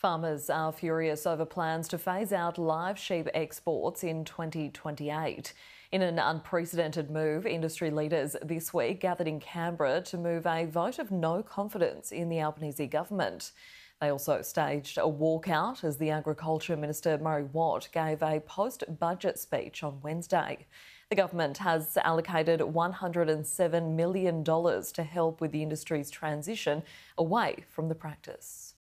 Farmers are furious over plans to phase out live sheep exports in 2028. In an unprecedented move, industry leaders this week gathered in Canberra to move a vote of no confidence in the Albanese government. They also staged a walkout as the Agriculture Minister Murray Watt gave a post-budget speech on Wednesday. The government has allocated $107 million to help with the industry's transition away from the practice.